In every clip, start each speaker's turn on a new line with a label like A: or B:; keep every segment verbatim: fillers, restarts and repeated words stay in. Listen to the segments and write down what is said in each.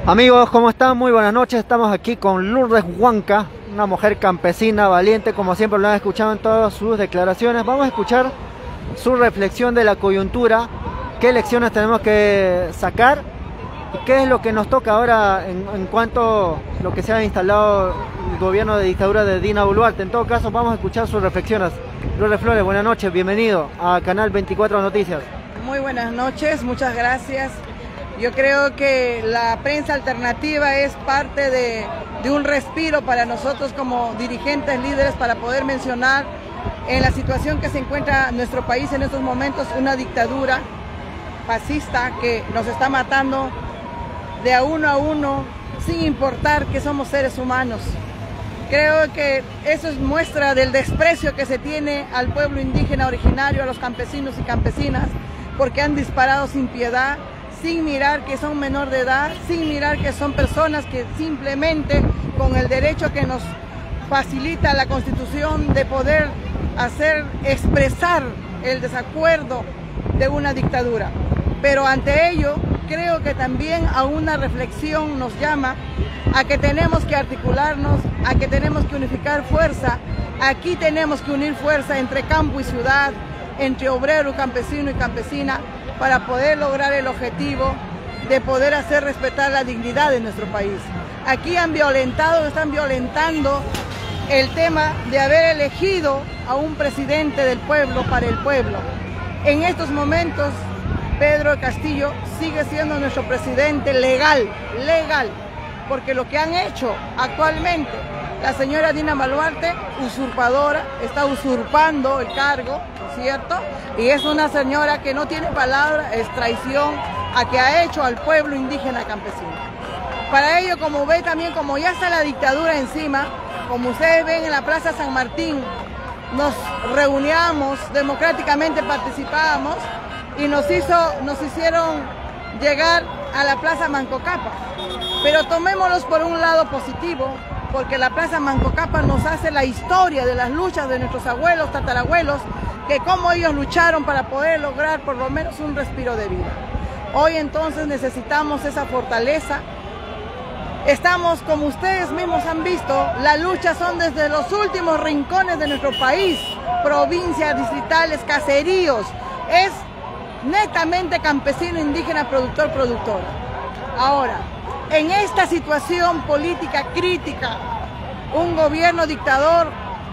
A: Amigos, ¿cómo están? Muy buenas noches. Estamos aquí con Lourdes Huanca, una mujer campesina, valiente, como siempre lo han escuchado en todas sus declaraciones. Vamos a escuchar su reflexión de la coyuntura, qué lecciones tenemos que sacar y qué es lo que nos toca ahora en, en cuanto a lo que se ha instalado el gobierno de dictadura de Dina Boluarte. En todo caso, vamos a escuchar sus reflexiones. Lourdes Flores, buenas noches, bienvenido a Canal veinticuatro Noticias.
B: Muy buenas noches, muchas gracias. Yo creo que la prensa alternativa es parte de, de un respiro para nosotros como dirigentes, líderes, para poder mencionar en la situación que se encuentra nuestro país en estos momentos, una dictadura fascista que nos está matando de a uno a uno, sin importar que somos seres humanos. Creo que eso es muestra del desprecio que se tiene al pueblo indígena originario, a los campesinos y campesinas, porque han disparado sin piedad, sin mirar que son menor de edad, sin mirar que son personas que simplemente con el derecho que nos facilita la Constitución de poder hacer expresar el desacuerdo de una dictadura. Pero ante ello, creo que también a una reflexión nos llama a que tenemos que articularnos, a que tenemos que unificar fuerza. Aquí tenemos que unir fuerza entre campo y ciudad, entre obrero, campesino y campesina, para poder lograr el objetivo de poder hacer respetar la dignidad de nuestro país. Aquí han violentado, están violentando el tema de haber elegido a un presidente del pueblo para el pueblo. En estos momentos, Pedro Castillo sigue siendo nuestro presidente legal, legal, porque lo que han hecho actualmente, la señora Dina Boluarte, usurpadora, está usurpando el cargo, ¿cierto? Y es una señora que no tiene palabra, es traición a que ha hecho al pueblo indígena campesino. Para ello, como ve también, como ya está la dictadura encima, como ustedes ven en la Plaza San Martín, nos reuníamos, democráticamente participábamos y nos, hizo, nos hicieron llegar a la Plaza Mancocapa. Pero tomémoslos por un lado positivo, porque la Plaza Mancocapa nos hace la historia de las luchas de nuestros abuelos, tatarabuelos, que cómo ellos lucharon para poder lograr por lo menos un respiro de vida. Hoy entonces necesitamos esa fortaleza. Estamos, como ustedes mismos han visto, la lucha son desde los últimos rincones de nuestro país, provincias, distritales, caseríos. Es netamente campesino, indígena, productor, productora. Ahora, en esta situación política crítica, un gobierno dictador,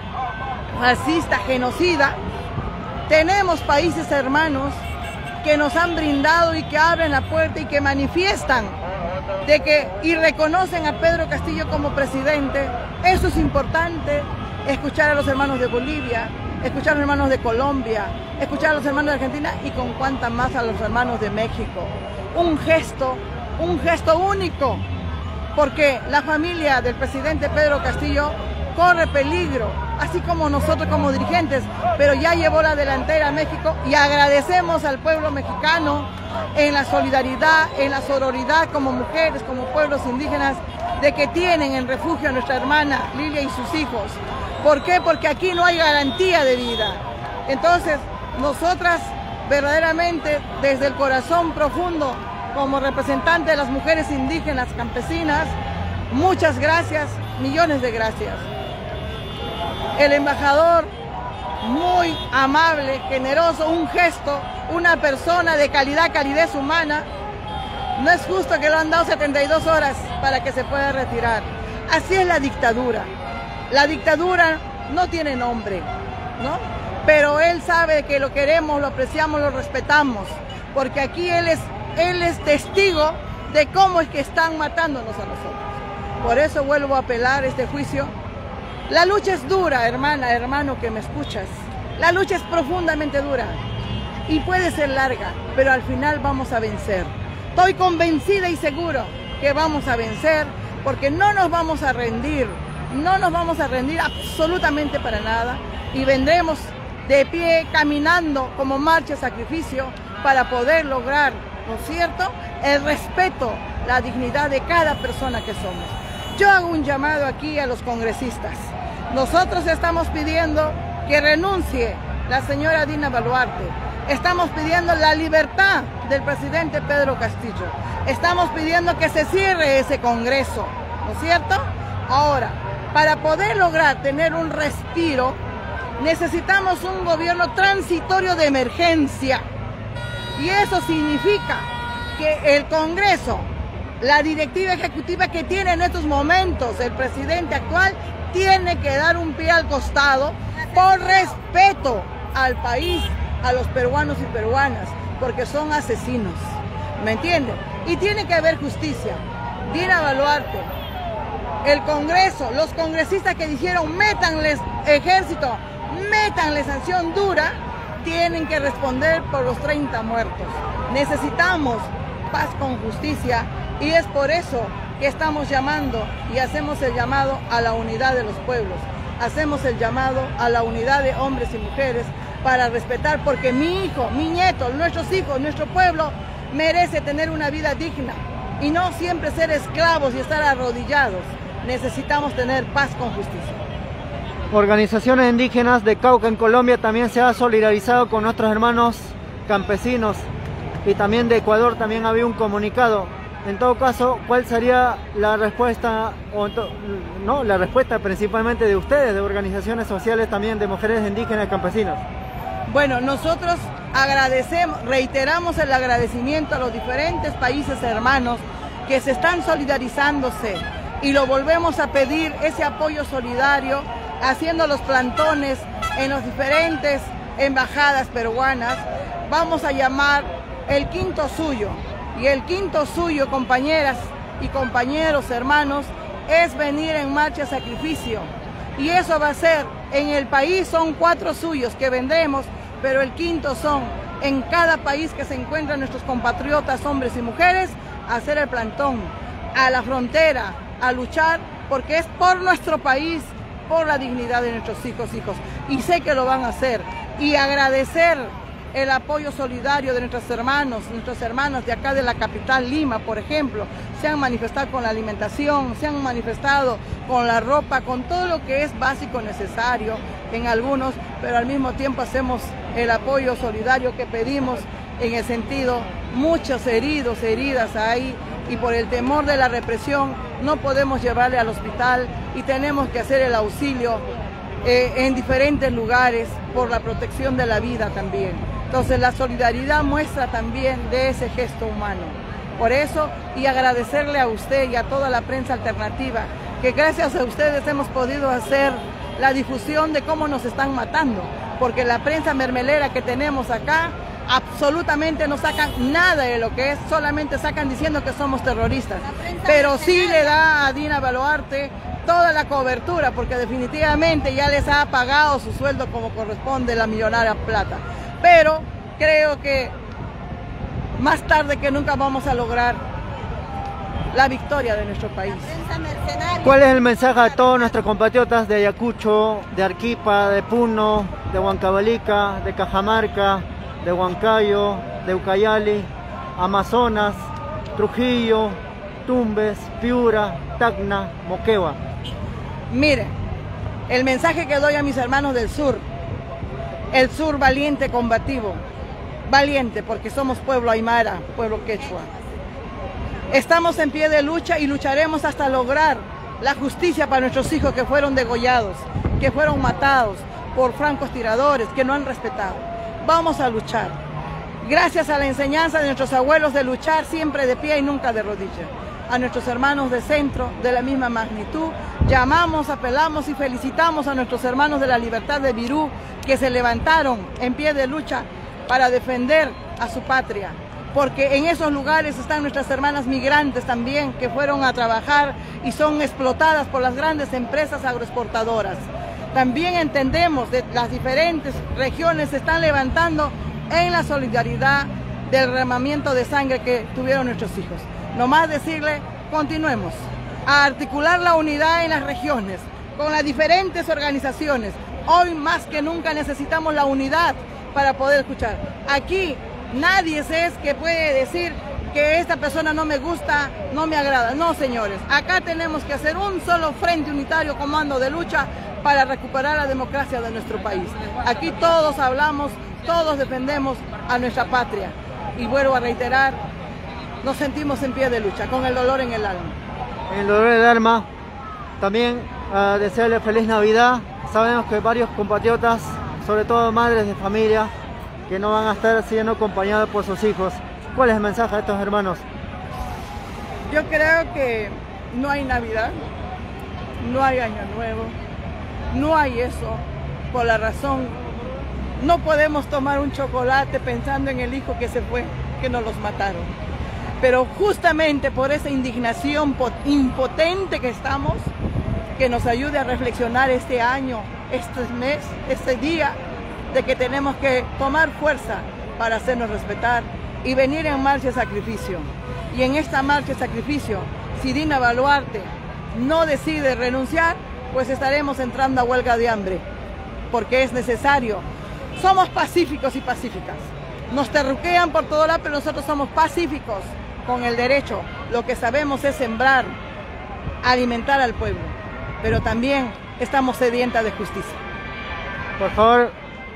B: fascista, genocida, tenemos países hermanos que nos han brindado y que abren la puerta y que manifiestan de que y reconocen a Pedro Castillo como presidente. Eso es importante, escuchar a los hermanos de Bolivia, escuchar a los hermanos de Colombia, escuchar a los hermanos de Argentina y con cuanta más a los hermanos de México. Un gesto, un gesto único, porque la familia del presidente Pedro Castillo corre peligro, así como nosotros como dirigentes, pero ya llevó la delantera a México y agradecemos al pueblo mexicano en la solidaridad, en la sororidad como mujeres, como pueblos indígenas, de que tienen en refugio a nuestra hermana Lilia y sus hijos. ¿Por qué? Porque aquí no hay garantía de vida. Entonces, nosotras verdaderamente desde el corazón profundo, como representantes de las mujeres indígenas campesinas, muchas gracias, millones de gracias. El embajador, muy amable, generoso, un gesto, una persona de calidad, calidez humana. No es justo que lo han dado setenta y dos horas para que se pueda retirar. Así es la dictadura. La dictadura no tiene nombre, ¿no? Pero él sabe que lo queremos, lo apreciamos, lo respetamos, porque aquí él es, él es testigo de cómo es que están matándonos a nosotros. Por eso vuelvo a apelar este juicio. La lucha es dura, hermana, hermano que me escuchas. La lucha es profundamente dura y puede ser larga, pero al final vamos a vencer. Estoy convencida y seguro que vamos a vencer, porque no nos vamos a rendir, no nos vamos a rendir absolutamente para nada y vendremos de pie, caminando como marcha de sacrificio para poder lograr, ¿no es cierto?, el respeto, la dignidad de cada persona que somos. Yo hago un llamado aquí a los congresistas. Nosotros estamos pidiendo que renuncie la señora Dina Boluarte. Estamos pidiendo la libertad del presidente Pedro Castillo. Estamos pidiendo que se cierre ese Congreso, ¿no es cierto? Ahora, para poder lograr tener un respiro, necesitamos un gobierno transitorio de emergencia. Y eso significa que el Congreso, la directiva ejecutiva que tiene en estos momentos el presidente actual, tiene que dar un pie al costado por respeto al país, a los peruanos y peruanas, porque son asesinos, ¿me entienden? Y tiene que haber justicia. Dina Boluarte, el Congreso, los congresistas que dijeron métanles ejército, métanle sanción dura, tienen que responder por los treinta muertos. Necesitamos paz con justicia y es por eso que estamos llamando y hacemos el llamado a la unidad de los pueblos. Hacemos el llamado a la unidad de hombres y mujeres para respetar, porque mi hijo, mi nieto, nuestros hijos, nuestro pueblo merece tener una vida digna y no siempre ser esclavos y estar arrodillados. Necesitamos tener paz con justicia.
A: Organizaciones indígenas de Cauca en Colombia también se ha solidarizado con nuestros hermanos campesinos y también de Ecuador también había un comunicado. En todo caso, ¿cuál sería la respuesta, o no, la respuesta principalmente de ustedes, de organizaciones sociales también de mujeres indígenas y campesinas?
B: Bueno, nosotros agradecemos, reiteramos el agradecimiento a los diferentes países hermanos que se están solidarizándose y lo volvemos a pedir, ese apoyo solidario, haciendo los plantones en las diferentes embajadas peruanas. Vamos a llamar el quinto suyo. Y el quinto suyo, compañeras y compañeros, hermanos, es venir en marcha sacrificio. Y eso va a ser, en el país son cuatro suyos que vendremos, pero el quinto son, en cada país que se encuentran nuestros compatriotas, hombres y mujeres, a hacer el plantón, a la frontera, a luchar, porque es por nuestro país, por la dignidad de nuestros hijos, hijos. Y sé que lo van a hacer. Y agradecer el apoyo solidario de nuestros hermanos, nuestras hermanas de acá de la capital Lima, por ejemplo, se han manifestado con la alimentación, se han manifestado con la ropa, con todo lo que es básico necesario en algunos, pero al mismo tiempo hacemos el apoyo solidario que pedimos en el sentido, muchos heridos, heridas hay, y por el temor de la represión no podemos llevarle al hospital y tenemos que hacer el auxilio eh, en diferentes lugares por la protección de la vida también. Entonces la solidaridad muestra también de ese gesto humano. Por eso, y agradecerle a usted y a toda la prensa alternativa, que gracias a ustedes hemos podido hacer la difusión de cómo nos están matando, porque la prensa mermelera que tenemos acá absolutamente no sacan nada de lo que es, solamente sacan diciendo que somos terroristas, pero sí le da a Dina Boluarte toda la cobertura, porque definitivamente ya les ha pagado su sueldo como corresponde la millonaria plata. Pero creo que más tarde que nunca vamos a lograr la victoria de nuestro país.
A: ¿Cuál es el mensaje a todos nuestros compatriotas de Ayacucho, de Arequipa, de Puno, de Huancavelica, de Cajamarca, de Huancayo, de Ucayali, Amazonas, Trujillo, Tumbes, Piura, Tacna, Moquegua?
B: Mire, el mensaje que doy a mis hermanos del sur, el sur valiente, combativo, valiente porque somos pueblo aymara, pueblo quechua. Estamos en pie de lucha y lucharemos hasta lograr la justicia para nuestros hijos que fueron degollados, que fueron matados por francos tiradores, que no han respetado. Vamos a luchar. Gracias a la enseñanza de nuestros abuelos de luchar siempre de pie y nunca de rodillas. A nuestros hermanos de centro de la misma magnitud, llamamos, apelamos y felicitamos a nuestros hermanos de la Libertad de Virú que se levantaron en pie de lucha para defender a su patria. Porque en esos lugares están nuestras hermanas migrantes también que fueron a trabajar y son explotadas por las grandes empresas agroexportadoras. También entendemos que las diferentes regiones se están levantando en la solidaridad del derramamiento de sangre que tuvieron nuestros hijos. Nomás decirle, continuemos a articular la unidad en las regiones, con las diferentes organizaciones. Hoy más que nunca necesitamos la unidad para poder escuchar. Aquí nadie es que puede decir que esta persona no me gusta, no me agrada. No, señores, acá tenemos que hacer un solo frente unitario, comando de lucha para recuperar la democracia de nuestro país. Aquí todos hablamos, todos defendemos a nuestra patria. Y vuelvo a reiterar, nos sentimos en pie de lucha, con el dolor en el alma.
A: En el dolor del alma, también uh, desearle feliz Navidad. Sabemos que varios compatriotas, sobre todo madres de familia, que no van a estar siendo acompañados por sus hijos. ¿Cuál es el mensaje de estos hermanos?
B: Yo creo que no hay Navidad, no hay Año Nuevo, no hay eso, por la razón, no podemos tomar un chocolate pensando en el hijo que se fue, que nos los mataron. Pero justamente por esa indignación impotente que estamos, que nos ayude a reflexionar este año, este mes, este día, de que tenemos que tomar fuerza para hacernos respetar y venir en marcha de sacrificio. Y en esta marcha de sacrificio, si Dina Boluarte no decide renunciar, pues estaremos entrando a huelga de hambre, porque es necesario. Somos pacíficos y pacíficas. Nos terruquean por todo lado, pero nosotros somos pacíficos con el derecho. Lo que sabemos es sembrar, alimentar al pueblo, pero también estamos sedientas de justicia.
A: Por favor,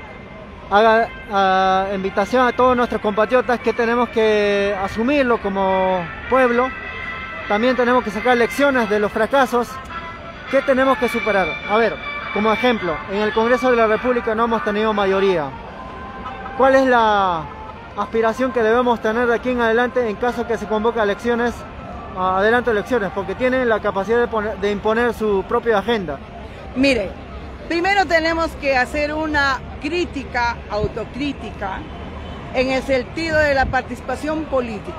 A: haga uh, invitación a todos nuestros compatriotas que tenemos que asumirlo como pueblo. También tenemos que sacar lecciones de los fracasos que tenemos que superar. A ver, como ejemplo, en el Congreso de la República no hemos tenido mayoría. ¿Cuál es la aspiración que debemos tener de aquí en adelante en caso que se convoque a elecciones, uh, adelanto elecciones? Porque tienen la capacidad de, poner, de imponer su propia agenda.
B: Mire, primero tenemos que hacer una crítica, autocrítica, en el sentido de la participación política.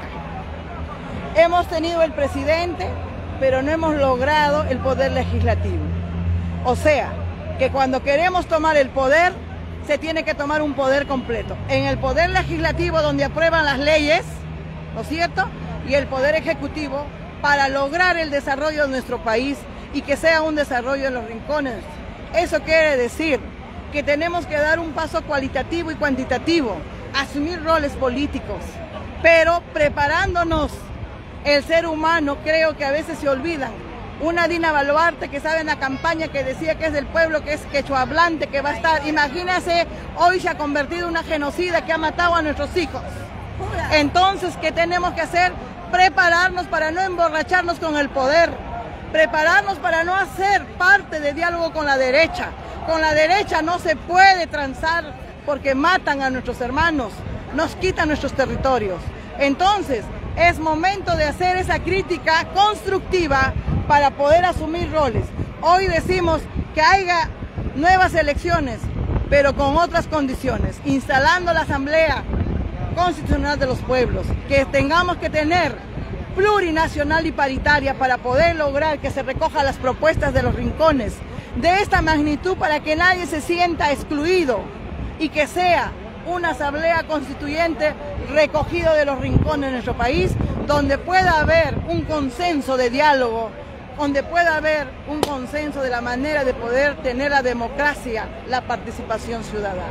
B: Hemos tenido el presidente, pero no hemos logrado el poder legislativo. O sea, que cuando queremos tomar el poder, se tiene que tomar un poder completo. En el poder legislativo, donde aprueban las leyes, ¿no es cierto? Y el poder ejecutivo, para lograr el desarrollo de nuestro país y que sea un desarrollo en los rincones. Eso quiere decir que tenemos que dar un paso cualitativo y cuantitativo, asumir roles políticos, pero preparándonos. El ser humano, creo que a veces se olvidan. Una Dina Boluarte que sabe en la campaña que decía que es del pueblo, que es quechua hablante, que va a estar. Imagínense, hoy se ha convertido en una genocida que ha matado a nuestros hijos. Entonces, ¿qué tenemos que hacer? Prepararnos para no emborracharnos con el poder. Prepararnos para no hacer parte de diálogo con la derecha. Con la derecha no se puede transar porque matan a nuestros hermanos, nos quitan nuestros territorios. Entonces, es momento de hacer esa crítica constructiva para poder asumir roles. Hoy decimos que haya nuevas elecciones, pero con otras condiciones, instalando la Asamblea Constitucional de los Pueblos, que tengamos que tener plurinacional y paritaria para poder lograr que se recojan las propuestas de los rincones de esta magnitud para que nadie se sienta excluido y que sea una asamblea constituyente recogido de los rincones de nuestro país, donde pueda haber un consenso de diálogo, donde pueda haber un consenso de la manera de poder tener la democracia, la participación ciudadana.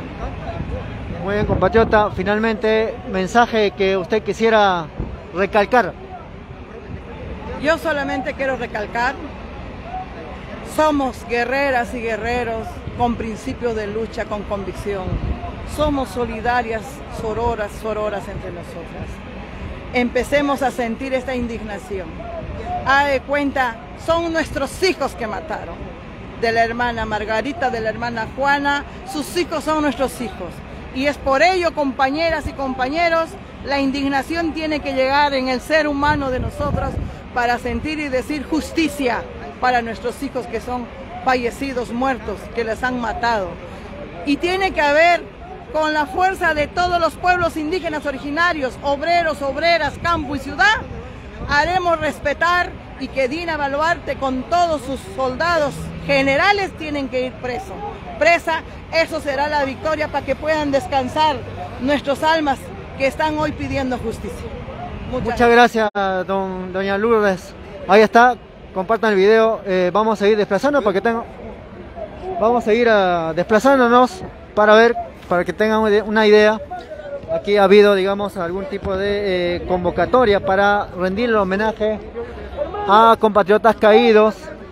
A: Muy bien, compatriota, finalmente, mensaje que usted quisiera recalcar.
B: Yo solamente quiero recalcar, somos guerreras y guerreros con principios de lucha, con convicción. Somos solidarias, sororas, sororas entre nosotras. Empecemos a sentir esta indignación. Haz de cuenta, son nuestros hijos que mataron. De la hermana Margarita, de la hermana Juana, sus hijos son nuestros hijos. Y es por ello, compañeras y compañeros, la indignación tiene que llegar en el ser humano de nosotros para sentir y decir justicia para nuestros hijos que son fallecidos, muertos, que les han matado. Y tiene que haber, con la fuerza de todos los pueblos indígenas originarios, obreros, obreras, campo y ciudad, haremos respetar y que Dina Boluarte con todos sus soldados generales tienen que ir preso. Presa, eso será la victoria para que puedan descansar nuestros almas que están hoy pidiendo justicia.
A: Muchas, Muchas gracias, don, doña Lourdes. Ahí está, compartan el video. Eh, vamos a seguir desplazando para que tengan, vamos a seguir uh, desplazándonos para ver, para que tengan una idea. Aquí ha habido, digamos, algún tipo de eh, convocatoria para rendir el homenaje a compatriotas caídos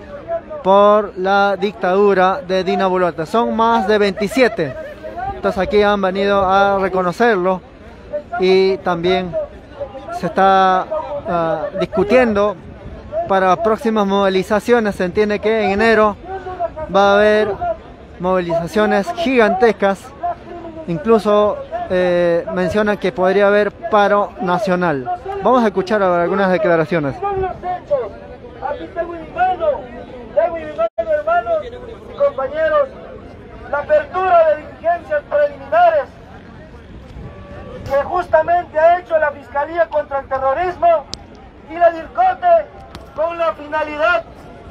A: por la dictadura de Dina Boluarte. Son más de veintisiete. Entonces aquí han venido a reconocerlo y también se está uh, discutiendo para próximas movilizaciones. Se entiende que en enero va a haber movilizaciones gigantescas, incluso eh, mencionan que podría haber paro nacional. Vamos a escuchar algunas declaraciones.
C: Aquí tengo en mi mano, tengo en mi mano, hermanos y compañeros, la apertura de diligencias preliminares que justamente ha hecho la Fiscalía contra el Terrorismo y la DIRCOTE con la finalidad,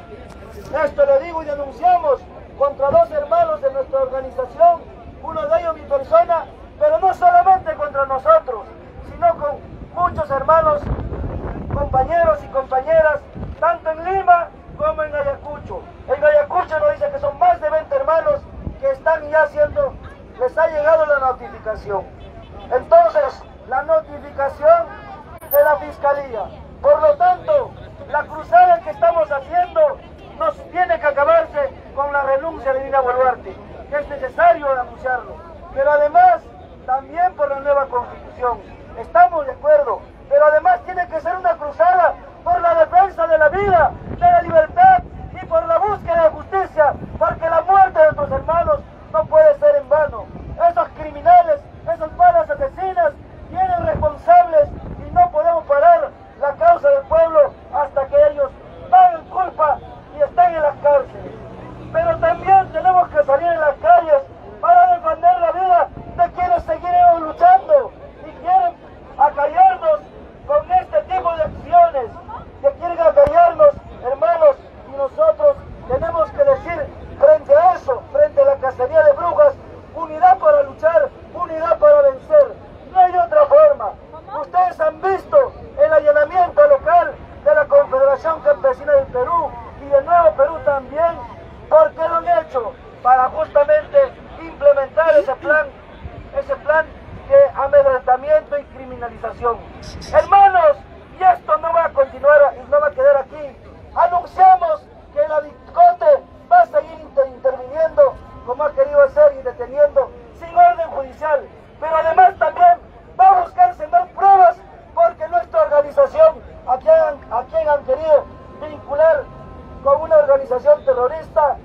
C: esto lo digo y denunciamos, contra dos hermanos de nuestra organización, uno de ellos mi persona, pero no solamente contra nosotros, sino con muchos hermanos, compañeros y compañeras, tanto en Lima como en Ayacucho. En Ayacucho nos dice que son más de veinte hermanos que están ya haciendo, les ha llegado la notificación. Entonces, la notificación de la Fiscalía. Por lo tanto, la cruzada que estamos haciendo nos tiene que acabarse con la renuncia de Dina Boluarte, que es necesario anunciarlo. Pero además, también por la nueva Constitución. Estamos de acuerdo, pero además tiene que ser una cruzada por la defensa de la vida, de la libertad y por la búsqueda de justicia, porque la muerte de nuestros hermanos no puede ser en vano. Esos criminales, esos balas asesinas, tienen responsables y no podemos parar la causa del pueblo hasta que ellos paguen culpa y estén en las cárceles. Pero también tenemos que salir en las calles para defender la vida de quienes seguiremos luchando y quieren acallarnos con este tipo de acciones, que quieren acallarnos, hermanos, y nosotros tenemos que decir frente a eso, frente a la cacería de brujas, unidad para luchar, unidad para vencer. No hay otra forma. Ustedes han visto el allanamiento local de la Confederación Campesina del Perú y de Nuevo Perú también. ¿Por qué lo han hecho? Para justamente implementar ese plan, ese plan de amedrentamiento y criminalización. Hermanos, y esto no va a continuar, no va a quedar aquí. Anunciamos que la DIRCOTE va a seguir inter interviniendo como ha querido hacer y deteniendo sin orden judicial, pero además también va a buscar sembrar pruebas porque nuestra organización, a quien, a quien han querido vincular con una organización terrorista,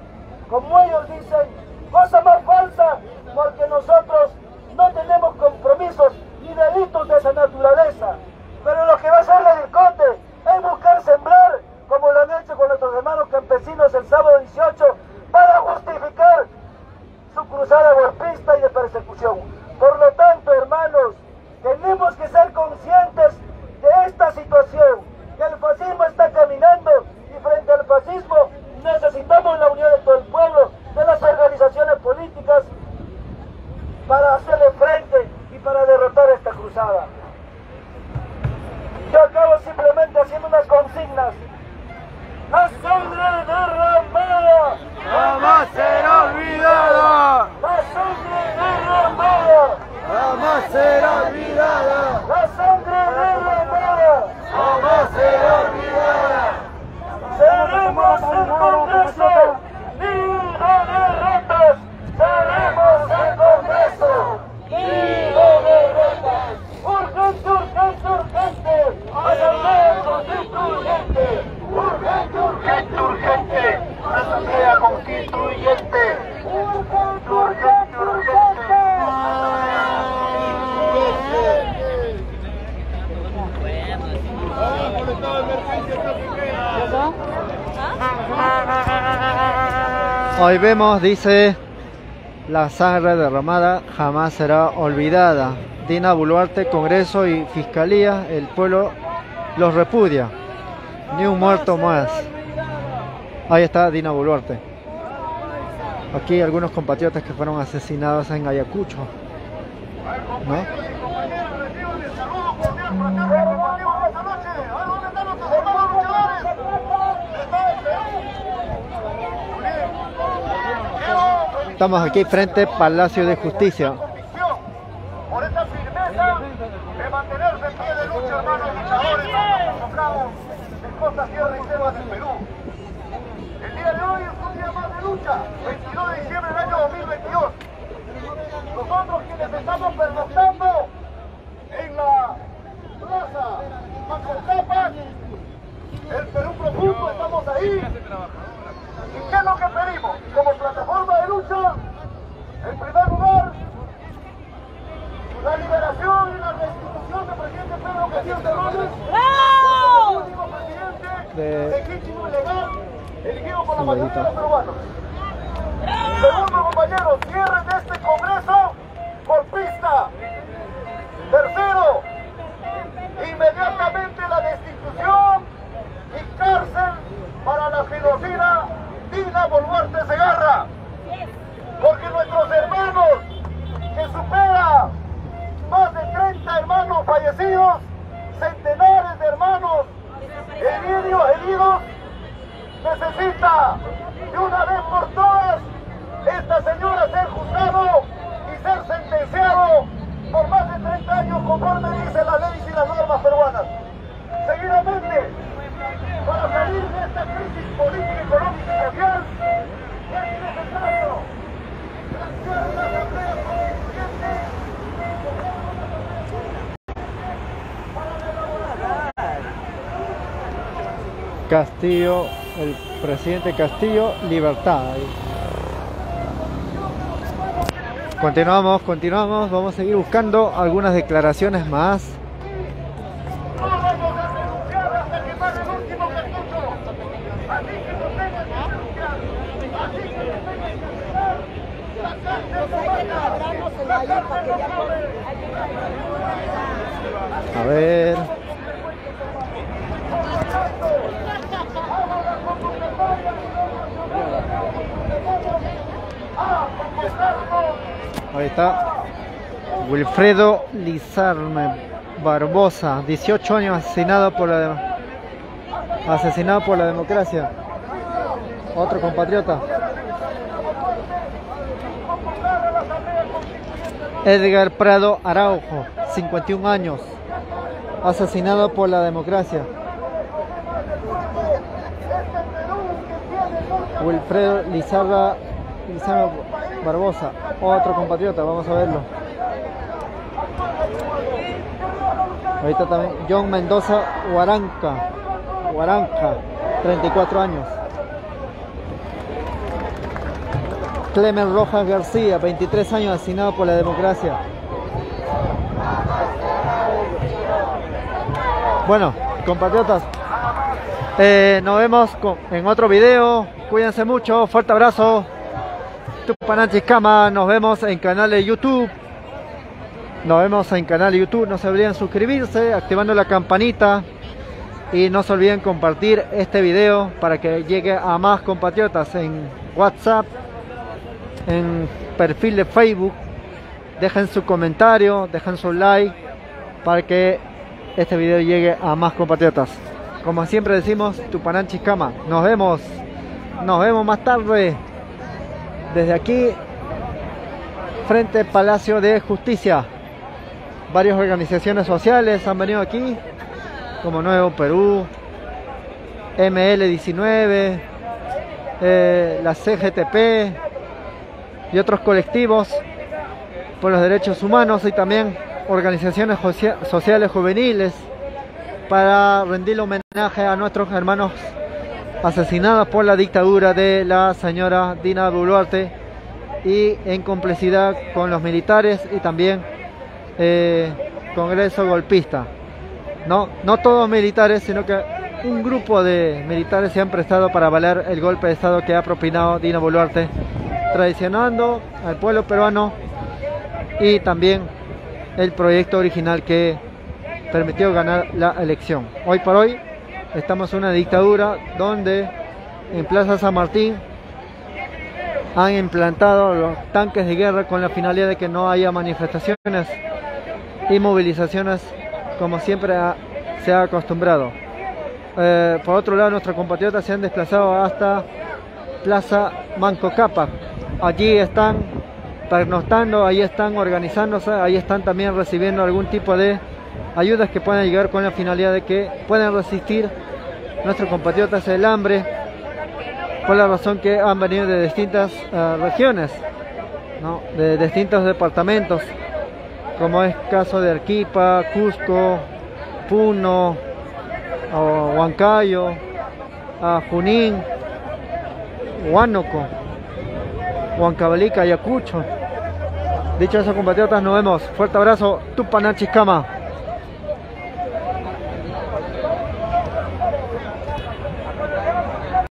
C: como ellos dicen, cosa más falsa, porque nosotros no tenemos compromisos ni delitos de esa naturaleza. Pero lo que va a hacer la DIRCOTE es buscar sembrar, como lo han hecho con nuestros hermanos campesinos el sábado dieciocho, para justificar su cruzada golpista y de persecución. Por lo tanto, hermanos, tenemos que ser conscientes de esta situación, que el fascismo está caminando y frente al fascismo necesitamos la unión de todo el pueblo, de las organizaciones políticas, para hacerle frente y para derrotar esta cruzada. Yo acabo simplemente haciendo unas consignas. La sangre derramada
D: jamás será olvidada.
C: La sangre derramada
D: Jamás será olvidada.
C: La sangre derramada
D: Jamás será olvidada.
C: Seremos el Congreso, libre de retos. Seremos el Congreso, libre de retos. Urgente, urgente, urgente. Asamblea Constituyente. Urgente, urgente, urgente. Asamblea Constituyente. Urgente, urgente, urgente.
A: Hoy vemos, dice, la sangre derramada jamás será olvidada. Dina Boluarte, Congreso y Fiscalía, el pueblo los repudia. Ni un muerto más. Ahí está Dina Boluarte. Aquí algunos compatriotas que fueron asesinados en Ayacucho, ¿no? Estamos aquí frente al Palacio de Justicia.
C: Por esa firmeza de mantenerse en pie de lucha, hermanos luchadores, hermanos convocados de costa, tierra y selvas del Perú. El día de hoy es un día más de lucha, veintidós de diciembre del año dos mil veintidós. Nosotros quienes estamos pernoctando el Perú profundo, estamos ahí. ¿Y qué es lo que pedimos? Como plataforma de lucha, en primer lugar, la liberación y la restitución del presidente Pedro Castillo Terrones, el último presidente legítimo y legal elegido por la mayoría de los peruanos. Segundo, compañeros, cierren este Congreso por pista. Tercero, inmediatamente la destitución y cárcel para la genocida Dina Boluarte Segarra. Porque nuestros hermanos, que supera más de treinta hermanos fallecidos, centenares de hermanos heridos, heridos, necesita de una vez por todas esta señora ser juzgado y ser sentenciado por más de treinta años conforme dicen las leyes y las normas peruanas. Seguidamente, para salir de esta crisis política, económica y social, es necesario plantear una asamblea constituyente
A: Castillo, el presidente Castillo, libertad. Continuamos, continuamos, vamos a seguir buscando algunas declaraciones más.
C: no vamos a renunciar hasta quemar el último cartucho. Así que no tengan que renunciar. Así que no tengan que esperar. La cárcel no mata. La cárcel no come.
A: A ver. Ahí está Wilfredo Lizarme Barbosa, dieciocho años, asesinado por la de... asesinado por la democracia. Otro compatriota. Edgar Prado Araujo, cincuenta y un años, asesinado por la democracia. Wilfredo Lizarra Lizarra Barbosa, otro compatriota, vamos a verlo. Ahorita también John Mendoza Huaranca, Huaranca, treinta y cuatro años. Clemen Rojas García, veintitrés años, asesinado por la democracia. Bueno, compatriotas, eh, nos vemos con, en otro video. Cuídense mucho, fuerte abrazo. Tupananchis Kama, nos vemos en canal de YouTube. Nos vemos en canal de YouTube. No se olviden suscribirse, activando la campanita. Y no se olviden compartir este video para que llegue a más compatriotas en WhatsApp, en perfil de Facebook. Dejen su comentario, dejen su like para que este video llegue a más compatriotas. Como siempre decimos, Tupananchis Kama. Nos vemos. Nos vemos más tarde. Desde aquí, frente al Palacio de Justicia. Varias organizaciones sociales han venido aquí, como Nuevo Perú, M L diecinueve, eh, la C G T P y otros colectivos por los derechos humanos, y también organizaciones sociales juveniles para rendir homenaje a nuestros hermanos asesinados por la dictadura de la señora Dina Boluarte, y en complicidad con los militares y también eh, Congreso golpista. No, no todos militares, sino que un grupo de militares se han prestado para avalar el golpe de estado que ha propinado Dina Boluarte, traicionando al pueblo peruano y también el proyecto original que permitió ganar la elección. Hoy por hoy estamos en una dictadura donde en Plaza San Martín han implantado los tanques de guerra con la finalidad de que no haya manifestaciones y movilizaciones como siempre ha, se ha acostumbrado. Eh, por otro lado, nuestros compatriotas se han desplazado hasta Plaza Manco Cápac. Allí están pernoctando, ahí están organizándose, ahí están también recibiendo algún tipo de ayudas que puedan llegar con la finalidad de que puedan resistir nuestros compatriotas el hambre, por la razón que han venido de distintas uh, regiones, ¿no? De distintos departamentos, como es caso de Arequipa, Cusco, Puno, a Huancayo, a Junín, Huánuco, Huancavelica, Ayacucho. Dicho eso, compatriotas, nos vemos. Fuerte abrazo, Tupanachicama.